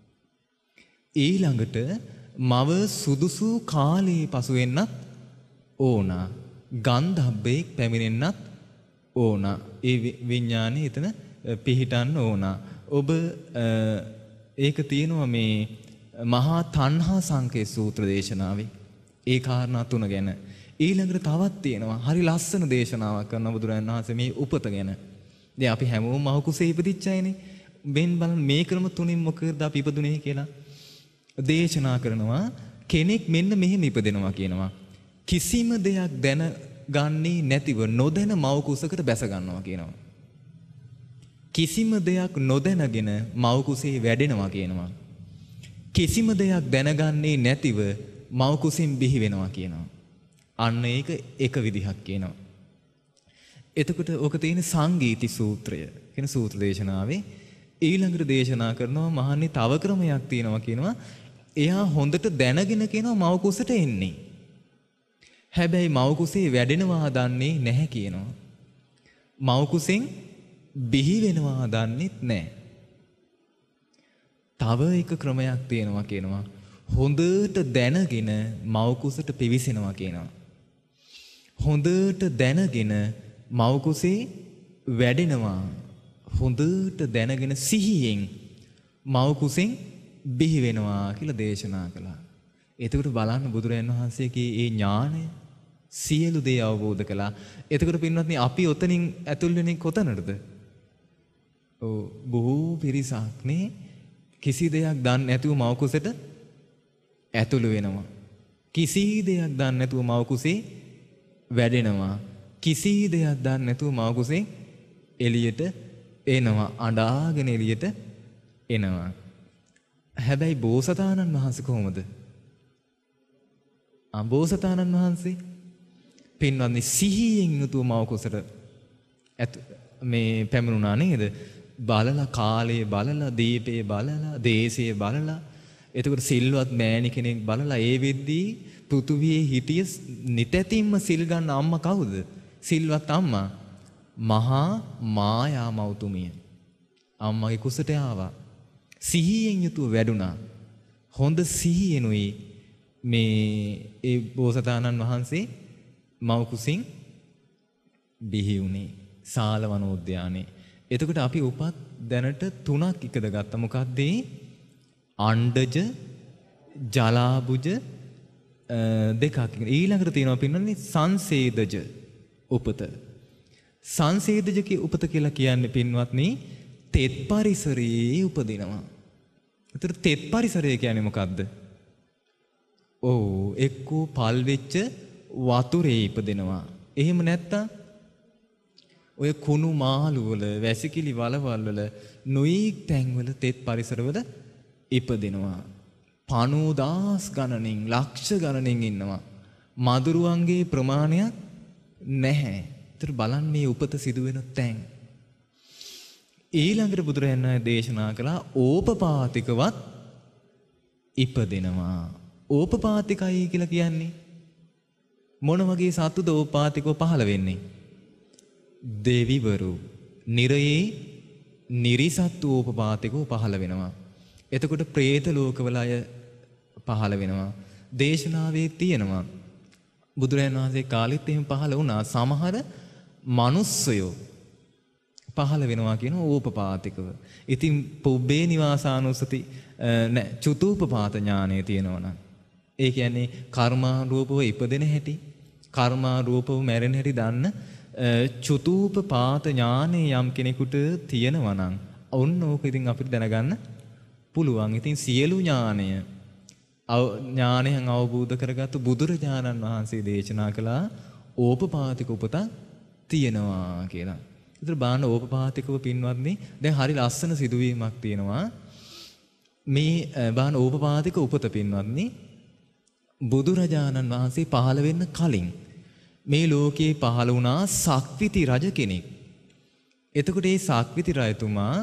ඊළඟට මව සුදුසු කාලයේ පසු වෙන්නත් ඕන. ගන්ධබ්බෙක් පැමිණෙන්නත් ඕන. ඒ විඥානේ එතන පිහිටන්න ඕන. ඔබ ඒක තියෙනවා මේ මහා තණ්හා සංකේ සූත්‍ර දේශනාවේ. ඒ කාරණා 3 ගැන. ඊළඟට තවත් තියෙනවා හරි ලස්සන දේශනාවක් කරන බුදුරජාණන් වහන්සේ මේ උපත ගැන. දැන් අපි හැමෝම මව කුසේ ඉපදිච්ච අයනේ. මෙන් බලන්න මේ ක්‍රම 3න් මොකද අපි ඉපදුනේ කියලා දේශනා කරනවා. කෙනෙක් මෙන්න මෙහෙම ඉපදෙනවා කියනවා. කිසිම දෙයක් දැනගන්නේ නැතිව නොදැන මව කුසකට බැස ගන්නවා කියනවා. කිසිම දෙයක් නොදැනගෙන මව කුසේ වැඩෙනවා කියනවා. කිසිම දෙයක් දැනගන්නේ නැතිව මව කුසින් බිහි වෙනවා කියනවා. අන්න ඒක එක විදිහක් කියනවා. එතකොට ඕක තියෙන සංගීති සූත්‍රය කියන සූත්‍ර දේශනාවේ ඊළඟට දේශනා කරනවා මහන්නේ තව ක්‍රමයක් තියෙනවා කියනවා. එයා හොඳට දැනගෙන කියනවා මව කුසට එන්නේ. හැබැයි මව කුසේ වැඩෙනවා දන්නේ නැහැ කියනවා. මව කුසෙන් බිහි වෙනවා දන්නෙත් නැහැ. තව එක ක්‍රමයක් තියෙනවා කියනවා. හොඳට දැනගෙන මව කුසට පිවිසෙනවා කියනවා. හොඳට දැනගෙන මව් කුසේ වැඩෙනවා. හොඳට දැනගෙන සිහියෙන් මව් කුසෙන් බිහි වෙනවා කියලා දේශනා කළා. එතකොට බලන්න බුදුරජාණන් වහන්සේගේ ඒ ඥාණය සියලු දේ අවබෝධ කළා. එතකොට පින්වත්නි අපි ඔතනින් ඇතුල් වෙන්නේ කොතනටද? බොහෝ පිරිසක් නේ කිසි දෙයක් දන්නේ නැතුව මව් කුසට ඇතුළු වෙනවා. කිසි දෙයක් දන්නේ නැතුව මව් කුසේ වැඩෙනවා. කිසි දෙයක් දන්නේ නැතුව මව් කුසේ එළියට එනවා. අඬාගෙන එළියට එනවා. හැබැයි බෝසතාණන් වහන්සේ කොහොමද? බෝසතාණන් වහන්සේ පින්වත්නි සිහියෙන් යුතුව මව් කුසට මේ පැමිණුණා නේද? බලලා කාලයේ බලලා දීපේ බලලා දේශයේ බලලා එතකොට සිල්වත් මෑණි කෙනෙක් බලලා ඒ වෙද්දී පෘථුවියේ හිටිය නිතැතිම්ම සිල් ගන්න අම්මා කවුද? සිල්වත් අම්මා මහා මායා මෞතුමිය. අම්මගේ කුසට ආවා. සිහියෙන් යුතුව වැඩුණා. හොඳ සිහියෙනුයි මේ ඒ බෝසතාණන් වහන්සේ මව් කුසින් බිහි වුණේ සාල වනෝද්‍යානයේ. එතකොට අපි උපත් දැනට 3ක් එකද ගත්තා. මොකක්ද? අණ්ඩජ ජලාබුජ දෙකක්. ඊළඟට තියෙනවා පින්නන්නේ සංසේදජ උපත. සංසේදජකේ උපත කියලා කියන්නේ පින්වත්නි තෙත් පරිසරයේ උපදිනවා. ඒතර තෙත් පරිසරය කියන්නේ මොකද්ද? එක්කෝ පල් වෙච්ච වතුරේ ඉපදෙනවා. එහෙම නැත්තම් ඔය කුණු මාළු වල වැසිකිලි වලවල් වල නොයික් තැන්වල තෙත් පරිසරවල ඉපදෙනවා. 50000 ගණනින් ලක්ෂ ගණනින් ඉන්නවා. මදුරුවන්ගේ ප්‍රමාණයක් නැහැ. ඒතර බලන්න මේ උපත සිදු වෙන තැන්. ඊළඟට බුදුරජාණන් වහන්සේ දේශනා කළා ඕපපාතිකවත් ඉපදෙනවා. ඕපපාතිකයි කියලා කියන්නේ මොන වගේ සතුද ඕපපාතිකව පහළ වෙන්නේ? දෙවිවරු නිරයේ නිරිසත්තු ඕපපාතිකව පහළ වෙනවා. එතකොට പ്രേත ලෝකවල අය පහළ වෙනවා. දේශනාවේ තියෙනවා බුදුරජාණන් වහන්සේ කාලෙත් එහෙම පහළ වුණා. සමහර මිනිස්සයෝ පහළ වෙනවා කියන ඕපපාතිකව. ඉතින් පුබ්බේ නිවාසානුසති චුතූපපාත ඥානය තියෙනවා නම් ඒ කියන්නේ කර්මාරූපව ඉපදෙන හැටි, කර්මාරූපව මැරෙන හැටි දන්න චුතූපපාත ඥානය යම් කෙනෙකුට තියෙනවා නම් ඔන්න ඕක ඉතින් අපිට දැනගන්න පුළුවන්. ඉතින් සියලු ඥානයන් අවබෝධ කරගත්තු බුදුරජාණන් වහන්සේ දේශනා කළා ඕපපාතික උපත තියෙනවා කියලා. ඒතර බාන ඕපපාතිකව පින්වත්නි දැන් හරි ලස්සන සිදුවීමක් තියෙනවා. මේ බාන ඕපපාතික උපත පින්වත්නි බුදුරජාණන් වහන්සේ පහළ වෙන්න කලින් මේ ලෝකේ පහළ වුණා සක්විති රජ කෙනෙක්. එතකොට මේ සක්විති රජතුමා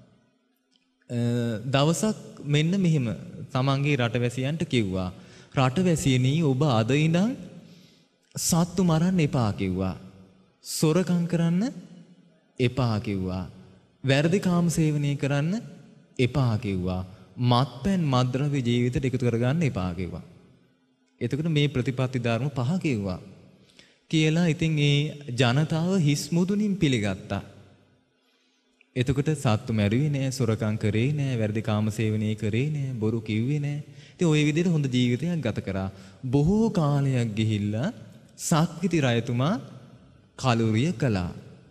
දවසක් මෙන්න මෙහෙම තමන්ගේ රටවැසියන්ට කිව්වා රටවැසියනි ඔබ අද ඉඳන් සත්තු මරන්න එපා කිව්වා. සොරකම් කරන්න එපා කිව්වා. වැරදි කාම සේවනය කරන්න එපා කිව්වා. මත්පැන් මත්ද්‍රව්‍ය ජීවිතයට එකතු කරගන්න එපා කිව්වා. එතකොට මේ ප්‍රතිපත්ති ධර්ම 5 කිව්වා. කියලා ඉතින් ඒ ජනතාව හිස් මුදුනින් පිළිගත්තා. එතකොට සත්තු මැරුවේ නෑ, සොරකම් කරේ නෑ, වැරදි කාම සේවනය කරේ නෑ, බොරු කිව්වේ නෑ. ඉතින් ওই විදිහට හොඳ ජීවිතයක් ගත කරා. බොහෝ කාලයක් ගිහිල්ලා සක්විති රජතුමා කලුරිය කළා.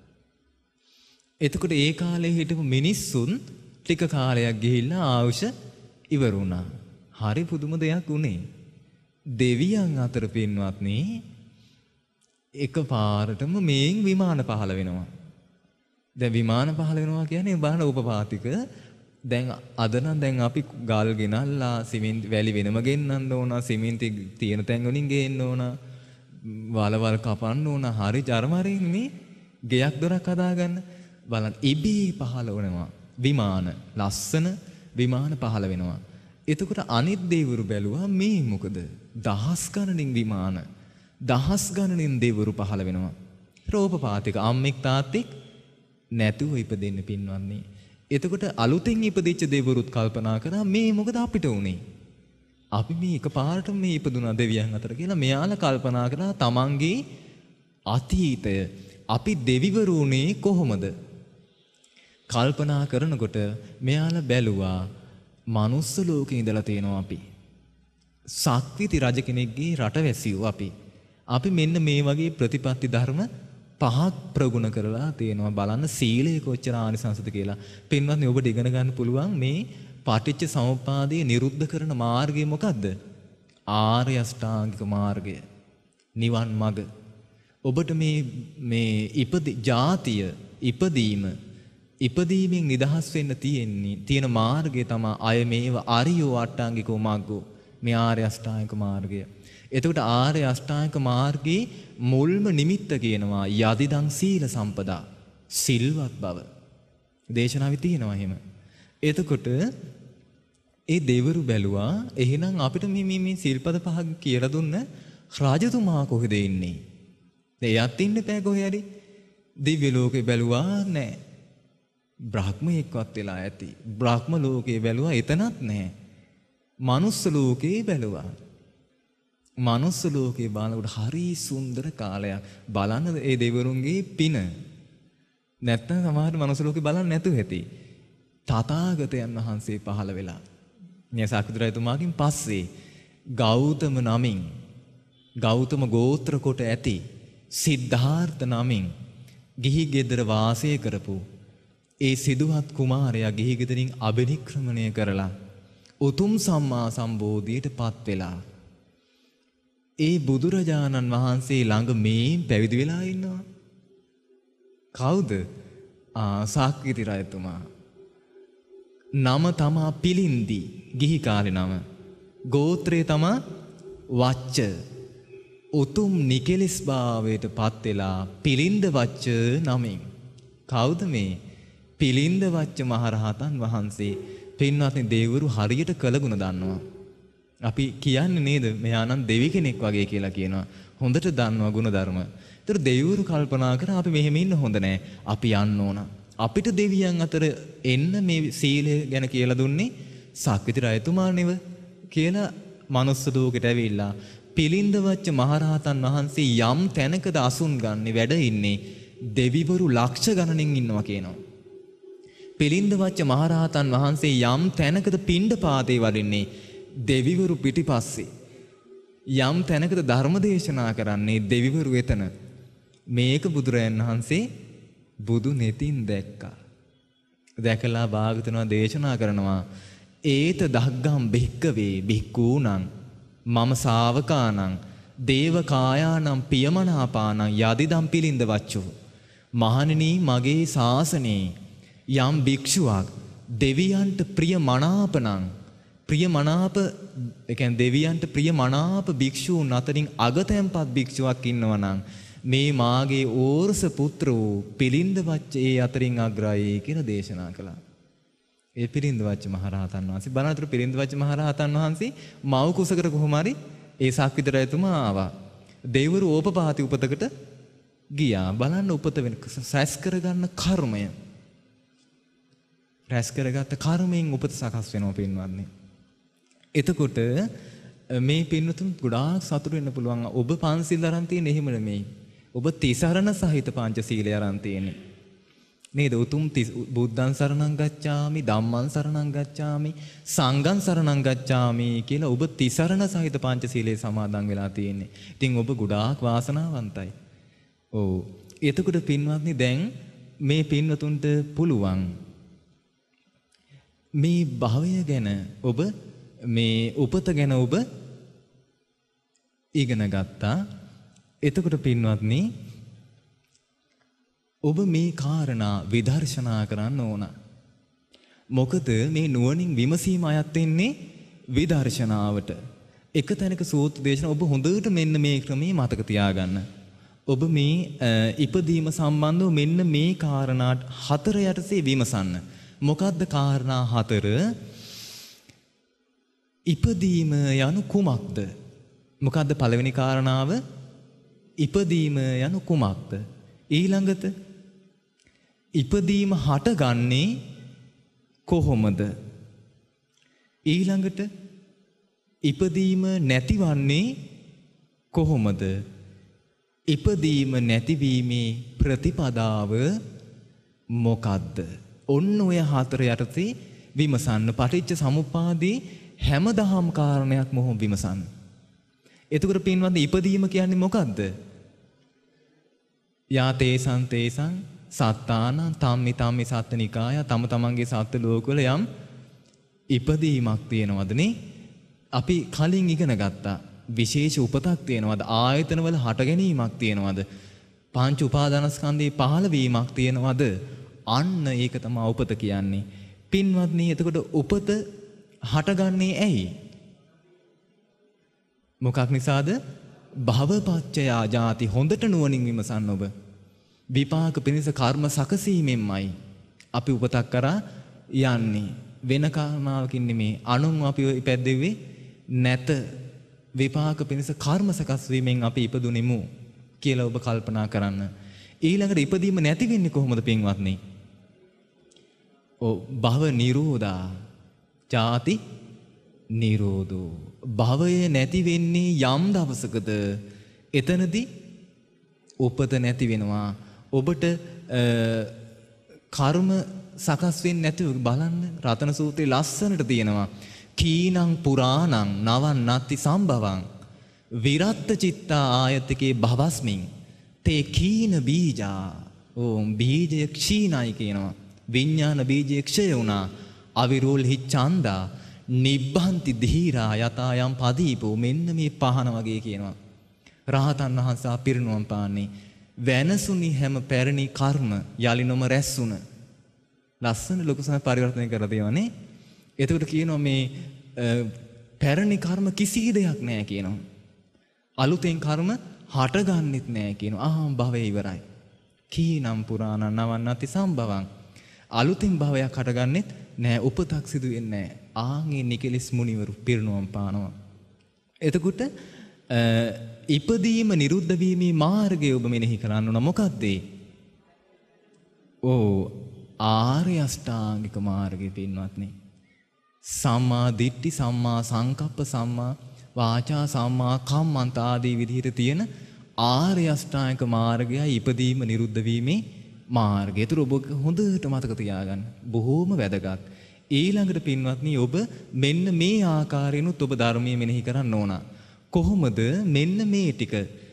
එතකොට ඒ කාලේ හිටපු මිනිස්සුන් ටික කාලයක් ගිහිල්ලා ආයුෂ ඉවර වුණා. හරි පුදුම දෙයක් උනේ. දෙවියන් අතර පින්වත්නි එකපාරටම මේන් විමාන පහළ වෙනවා. දැන් විමාන පහළ වෙනවා කියන්නේ බාහන උපපාතික. දැන් අද නම් දැන් අපි ගල් ගෙනල්ලා සිමෙන්ති වැලි වෙනම ගෙන්නන්න ඕන, සිමෙන්ති තියෙන තැන් වලින් ගේන්න ඕන, වලවල් කපන්න ඕන. හරි ජර්මරින් මේ ගෙයක් දොරක් හදාගන්න බලන්න ඉබේ පහළ වෙනවා විමාන. ලස්සන විමාන පහළ වෙනවා. එතකොට අනිත් දෙවිවරු බැලුවා මේ මොකද? දහස් ගණනින් විමාන, දහස් ගණනින් දෙවිවරු පහළ වෙනවා. රෝපපාතික අම්මෙක් තාත්තෙක් නැතුව ඉපදෙන්න පින්වන්නේ. එතකොට අලුතෙන් ඉපදිච්ච දෙවිවරුත් කල්පනා කරා මේ මොකද අපිට උනේ? අපි මේ එකපාරට මේ ඉපදුනා දෙවියන් අතර කියලා මෙයාලා කල්පනා කරා තමන්ගේ අතීතය අපි දෙවිවරුනේ කොහොමද? කල්පනා කරනකොට මෙයාලා බැලුවා මනුස්ස ලෝකේ ඉඳලා තියෙනවා අපි. සක්විති රජ කෙනෙක්ගේ රටවැසියෝ අපි. අපි මෙන්න මේ වගේ ප්‍රතිපත්ති ධර්ම පහක් ප්‍රගුණ කරලා තියෙනවා. බලන්න සීලය කොච්චර ආනිසංසද කියලා. පින්වත්නි ඔබට ඉගෙන ගන්න පුළුවන් මේ පටිච්ච සමුප්පාදයේ නිරුද්ධ කරන මාර්ගය මොකද්ද? ආර්ය අෂ්ටාංගික මාර්ගය. නිවන් මඟ. ඔබට මේ ජාතිය ඉපදීමෙන් නිදහස් වෙන්න තියෙන මාර්ගය තමයි අය මේව අරියෝ අට්ටාංගිකෝ මාර්ගෝ. මේ ආර්ය අෂ්ටාංගික මාර්ගය. එතකොට ආර්ය අෂ්ටාංගික මාර්ගයේ මුල්ම නිමිත්ත කියනවා යදිදං සීල සම්පදා. සිල්වත් බව. දේශනාවේ තියෙනවා එහෙම. එතකොට ඒ දෙවරු බැලුවා එහෙනම් අපිට මේ සිල්පද පහ කියලා දුන්න රාජතුමා කොහෙද ඉන්නේ? එයාත් ඉන්න බෑ කොහේ හරි. දිව්‍ය ලෝකේ බැලුවා නෑ. බ්‍රහ්මයෙක්වත් වෙලා ඇති. බ්‍රහ්ම ලෝකේ බැලුවා එතනත් නෑ. මනුස්ස ලෝකේ බැලුවා. මනුස්ස ලෝකේ බලනකොට හරි සුන්දර කාලයක්. බලන්න ඒ දෙවරුන්ගේ පින. නැත්නම් සමහර මනුස්ස ලෝකේ බලන්න නැතුව ඇති. තථාගතයන් වහන්සේ පහළ වෙලා. මේ සාක්‍යුද රජතුමාගෙන් පස්සේ ගෞතම නමින් ගෞතම ගෝත්‍ර කොට ඇති සිද්ධාර්ථ නමින් ගිහි ගෙදර වාසය කරපු ඒ සිදුහත් කුමාරයා ගිහි ගෙදරින් අබිනික්‍රමණය කරලා උතුම් සම්මා සම්බෝධියට පත් වෙලා ඒ බුදුරජාණන් වහන්සේ ළඟ මේ පැවිදි වෙලා ඉන්නවා. කවුද? සාක්‍යුද රජතුමා. නම තමා පිලින්දි. ගිහි කාලේ නම. ගෝත්‍රය තමා වච්ච. උතුම් නිකෙලස් භාවයට පත් වෙලා පිලින්ද වච්ච නමින්. කවුද මේ? පිලින්ද වච්ච මහරහතන් වහන්සේ. පින්වත්නි දෙවිවරු හරියට කළගුණ දන්නවා. අපි කියන්නේ නේද මෙයා නම් දෙවි කෙනෙක් වගේ කියලා කියනවා. හොඳට දන්නවා ගුණ ධර්ම. ඒතර දෙවිවරු කල්පනා කරා අපි මෙහෙම ඉන්න හොඳ නෑ. අපි යන්න ඕන. අපිට දෙවියන් අතර එන්න මේ සීලය ගැන කියලා දුන්නේ සක්විති රජතුමා නෙව කියලා මනුස්ස ලෝකෙට ඇවිල්ලා පිලින්ද වච්ච මහරහතන් වහන්සේ යම් තැනකද අසුන් ගන්නේ වැඩ ඉන්නේ දෙවිවරු ලක්ෂ ගණනින් ඉන්නවා කියනවා. පිලින්ද වච්ච මහරහතන් වහන්සේ යම් තැනකද පිණ්ඩපාතේ වඩින්නේ දෙවිවරු පිටිපස්සේ. යම් තැනකද ධර්ම දේශනා කරන්නේ දෙවිවරු එතන. මේක බුදුරයන් වහන්සේ බුදු නෙතින් දැක්කා. දැකලා භාගතුනා දේශනා කරනවා ඒත දග්ගම් බික්කවේ බික්කූණං මම ශාවකානං දේව කායානම් පියමනාපානං යදිදම් පිලින්ද වච්චෝ. මහණෙනි මගේ ශාසනයේ යම් භික්ෂුවක් දෙවියන්ට ප්‍රියමනාපණං ප්‍රියමනාප ඒ කියන්නේ දෙවියන්ට ප්‍රියමනාප භික්ෂූන් අතරින් අගතැන්පත් භික්ෂුවක් ඉන්නවා නම් මේ මාගේ ඕරස පුත්‍ර වූ පිලින්ද වච්ච ඒ අතරින් අග්‍රයි කියලා දේශනා කළා. ඒ පිලින්ද වච්ච මහරහතන් වහන්සේ බලනතර පිලින්ද වච්ච මහරහතන් වහන්සේ මව් කුසකට කොහොම හරි ඒ සක්විති රජතුමා ආවා. දෙවිවරු ඕපපාති උපතකට ගියා. බලන්න උපත වෙන සැස් කරගන්න කර්මය. රැස් කරගත්ත කර්මයෙන් උපත සකස් වෙනවා පින්වත්නි. එතකොට මේ පින්වතුන් ගොඩාක් සතුටු වෙන්න පුළුවන්. ඔබ පන්සිල් අරන් තියෙන එහෙම නෙමෙයි. ඔබ තිසරණ සහිත පංචශීලය අරන් තියෙන්නේ. නේද? උතුම් බුද්ධං සරණං ගච්ඡාමි, ධම්මං සරණං ගච්ඡාමි, සංඝං සරණං ගච්ඡාමි කියලා ඔබ තිසරණ සහිත පංචශීලයේ සමාදන් වෙලා තියෙන්නේ. ඉතින් ඔබ ගොඩාක් වාසනාවන්තයි. ඔව්. එතකොට පින්වත්නි දැන් මේ පින්වතුන්ට පුළුවන් මේ භවය ගැන ඔබ මේ උපත ගැන ඔබ ඉගෙන ගත්තා. එතකොට පින්වත්නි ඔබ මේ කාරණා විදර්ශනා කරන්න ඕන. මොකද මේ නුවණින් විමසීම අයත් වෙන්නේ විදර්ශනාවට. එක තැනක සූත්‍ර දේශන ඔබ හොඳට මෙන්න මේ ක්‍රමයේ මතක තියාගන්න. ඔබ මේ ඉපදීම සම්බන්ධව මෙන්න මේ කාරණා හතර යටතේ විමසන්න. මොකද්ද කාරණා හතර? ඉපදීම යනු කුමක්ද? මොකද්ද පළවෙනි කාරණාව? ඉපදීම යනු කුමක්ද? ඊළඟට ඉපදීම හටගන්නේ කොහොමද? ඊළඟට ඉපදීම නැතිවන්නේ කොහොමද? ඉපදීම නැතිවීමේ ප්‍රතිපදාව මොකද්ද? ඔන්න ඔය හතර යටතේ විමසන්න. පටිච්ච සමුප්පාදේ හැමදහම් කාරණයක් මොහොම විමසන්න. එතකොට පින්වත්නි ඉපදීම කියන්නේ මොකද්ද? යා තේසං තේසං සත්තාන තම්මි සත්තනිකාය තම තමන්ගේ සත්ත්ව ලෝකවල යම් ඉපදීමක් තියෙනවදනේ. අපි කලින් ඉගෙන ගත්තා. විශේෂ උපතක් තියෙනවද? ආයතනවල හට ගැනීමක් තියෙනවද? පංච උපාදානස්කන්ධේ පහළ වීමක් තියෙනවද? අන්න ඒක තමයි උපත කියන්නේ. පින්වත්නි එතකොට උපත හටගන්නේ ඇයි? මොකක් නිසාද? භවපච්චය ජාති. හොඳට නුවණින් විමසන්න ඔබ. විපාක පිණිස කර්ම සකසීමෙන්මයි අපි උපතක් කරා යන්නේ. වෙන කාරණාවකින් නෙමේ. අනුන් අපි ඉපැද්දෙවේ නැත. විපාක පිණිස කර්ම සකස් වීමෙන් අපි ඉපදුනෙමු කියලා ඔබ කල්පනා කරන්න. ඊළඟට ඉපදීම නැති වෙන්නේ කොහොමද පින්වත්නි? භව නිරෝධා ජාති නිරෝධෝ. භවය නැති වෙන්නේ යම් දවසකද එතනදී උපත නැති වෙනවා. ඔබට කර්ම සකස් වෙන්නේ නැතුව බලන්න රතන සූත්‍රයේ ලස්සනට තියෙනවා. කීනං පුරාණං නවං නත්ති සම්භවං විරත්ත චිත්තා ආයතකේ භවස්මින් තේ කීන බීජා. බීජය ක්ෂීණයි කියනවා. විඥාන බීජය ක්ෂය වුණා. අවිරෝල් හිච්ඡන්දා නිබ්බන්ති ධීරා යතායම් පදීපෝ. මෙන්න මේ පහන වගේ කියනවා. රහතන් වහන්සේ පිරිනුවම් පාන්නේ වෙනසුනි හැම පැරණි කර්ම යලි නොම රැස්ුණ. ලස්සන ලොකු සම පරිවර්තනය කරලා තියෙනවානේ. එතකොට කියනවා මේ පැරණි කර්ම කිසි දෙයක් නැහැ කියනවා. අලුතෙන් කර්ම හටගන්නෙත් නැහැ කියනවා. භවය ඉවරයි. කීනම් පුරාණ නවන්නති සම්භවං. අලුතින් භවයක් හටගන්නෙත් නැහැ. උපතක් සිදු වෙන්නේ නැහැ. ආන්ගේ නිකලස් මුනිවරු පිරිනුවම් පානවා. එතකොට ඉපදීම නිරුද්ධ වීමේ මාර්ගය ඔබ මෙනෙහි කරන්න ඕන. මොකක්ද? ආර්ය අෂ්ටාංගික මාර්ගය පින්වත්නි. සම්මා දිට්ඨි, සම්මා සංකප්ප, සම්මා වාචා, සම්මා කම්මන්ත ආදී විදිහට තියෙන ආර්ය අෂ්ටාංගික මාර්ගයයි ඉපදීම නිරුද්ධ වීමේ මාර්ගය. ඒතර ඔබ හොඳට මතක තියාගන්න. බොහෝම වැදගත්. ඊළඟට පින්වත්නි ඔබ මෙන්න මේ ආකාරයෙන්ුත් ඔබ ධර්මයේ මෙනෙහි කරන්න ඕන. කොහොමද? මෙන්න මේ ටික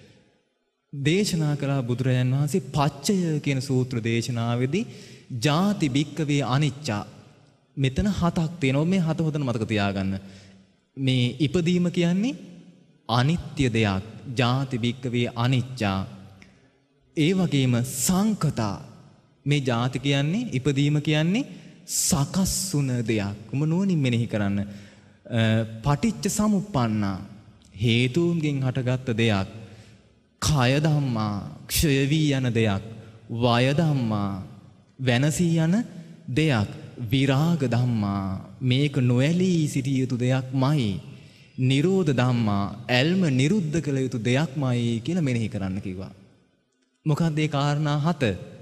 දේශනා කළා බුදුරජාන් වහන්සේ පච්චය කියන සූත්‍ර දේශනාවේදී ජාති භික්කවේ අනිච්චා. මෙතන හතක් තියෙනවා. මේ හත හොඳට මතක තියාගන්න. මේ ඉපදීම කියන්නේ අනිත්‍ය දෙයක්. ජාති භික්කවේ අනිච්චා. ඒ වගේම සංකතා. මේ ජාති කියන්නේ ඉපදීම කියන්නේ සකස් වුණ දෙයක්. ඔබ නුවණින් මෙනෙහි කරන්න. පටිච්ච සමුප්පන්නා. හේතුන්ගෙන් හටගත්ත දෙයක්. කය ධම්මා ක්ෂය වී යන දෙයක්. වය ධම්මා වෙනසී යන දෙයක්. විරාග ධම්මා මේක නොඇලී සිටිය යුතු දෙයක්මයි. නිරෝධ ධම්මා ඇල්ම නිරුද්ධ කළ යුතු දෙයක්මයි කියලා මෙනෙහි කරන්න කිව්වා. මොකක්ද ඒ කාරණා හත?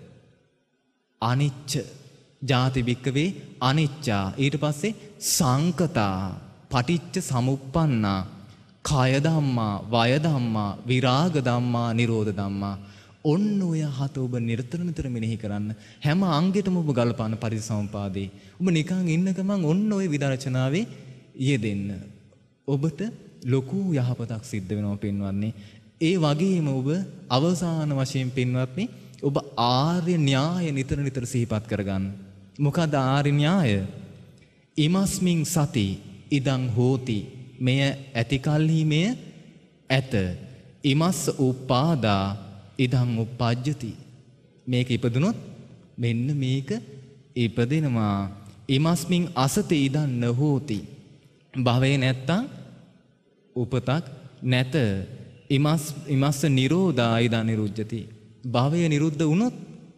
අනිච්ච ජාති භික්කවේ අනිච්චා. ඊට පස්සේ සංකතා පටිච්ච සමුප්පන්නා කය ධම්මා වය ධම්මා විරාග ධම්මා නිරෝධ ධම්මා. ඔන්න ඔය හත ඔබ නිරතර මෙනෙහි කරන්න. හැම අංගෙටම ඔබ ගලපන්න පටිච්චසමුපාදේ. ඔබ නිකන් ඉන්න ගමන් ඔන්න ඔය විදර්ශනාවේ යෙදෙන්න. ඔබට ලොකු යහපතක් සිද්ධ වෙනවා පින්වත්නි. ඒ වගේම ඔබ අවසාන වශයෙන් පින්වත්නි ඔබ ආර්ය න්‍යාය නිතර සිහිපත් කරගන්න. මොකද ආර්ය න්‍යාය? ඉමස්මින් සති ඉදං හෝති. මෙය ඇති කල්හි මෙය ඇත. ඉමස්ස උපාදා ඉදං උප්පජ්ජති. මේක ඉපදුනොත් මෙන්න මේක ඉපදෙනවා. ඉමස්මින් අසති ඉදං නහෝති. භවේ නැත්තම් උපතක් නැත. ඉමස්ස නිරෝධා ඉදං නිරුද්ධති. භවය නිරුද්ධ වුණොත්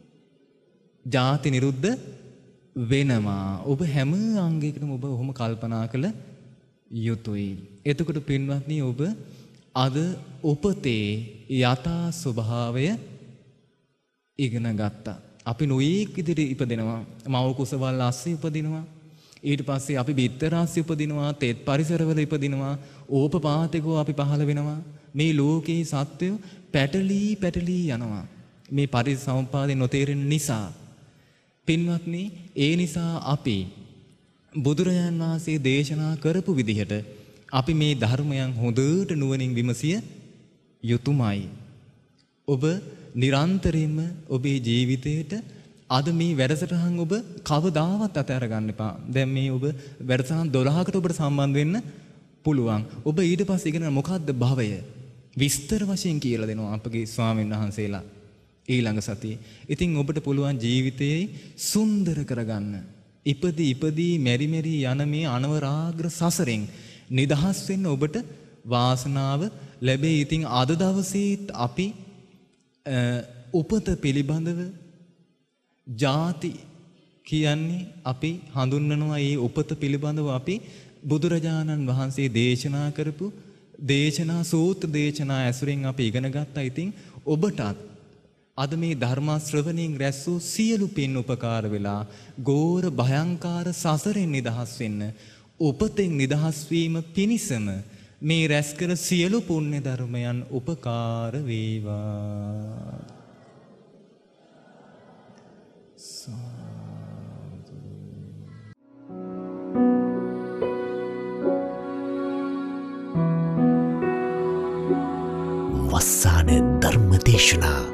ජාති නිරුද්ධ වෙනවා. ඔබ හැම අංගයකටම ඔබ ඔහොම කල්පනා කළ යුතුයි. එතකොට පින්වත්නි ඔබ අද උපතේ යථා ස්වභාවය ඉගෙන ගත්තා. අපි නොයෙක් විදිහට ඉපදෙනවා. මව කුසවල් ASCII උපදිනවා. ඊට පස්සේ අපි බිත්තරාස්සි උපදිනවා, තෙත් පරිසරවල ඉපදිනවා, ඕපපාතිකව අපි පහළ වෙනවා. මේ ලෝකේ සත්වය පැටලී යනවා. මේ පරිසම්පාදේ නොතේරෙන නිසා. පින්වත්නි, ඒ නිසා අපි බුදුරජාන් වහන්සේ දේශනා කරපු විදිහට අපි මේ ධර්මයන් හොඳට නුවණින් විමසිය යුතුමයි. ඔබ නිරන්තරයෙන්ම ඔබේ ජීවිතයට අද මේ වැඩසටහන් ඔබ කවදාවත් අතහැර ගන්න එපා. දැන් මේ ඔබ වැඩසටහන් 12කට ඔබට සම්බන්ධ වෙන්න පුළුවන්. ඔබ ඊට පස්සේ ඉගෙන මොකද්ද භවය? විස්තර වශයෙන් කියලා දෙනවා අපගේ ස්වාමීන් වහන්සේලා ඊළඟ සතියේ. ඉතින් ඔබට පුළුවන් ජීවිතේ සුන්දර කරගන්න. ඉපදී මෙරි යන මේ අනවරාග්‍ර සසරෙන් නිදහස් වෙන්න ඔබට වාසනාව ලැබේ. ඉතින් අද දවසේත් අපි උපත පිළිබඳව ಜಾති කියන්නේ අපි හඳුන්වනවා. මේ උපත පිළිබඳව අපි බුදුරජාණන් වහන්සේ දේශනා කරපු දේශනා සූත්‍ර දේශනා ඇසුරින් අපි ඉගෙන ගත්තා. ඉතින් ඔබටත් අද මේ ධර්ම ශ්‍රවණයෙන් රැස් වූ සියලු පින් උපකාර වෙලා ගෝර භයංකාර සසරෙන් නිදහස් වෙන්න, උපතෙන් නිදහස් වීම පිණිසම මේ රැස් කර සියලු පුණ්‍ය ධර්මයන් උපකාර වේවා. වස්සාන ධර්ම දේශනා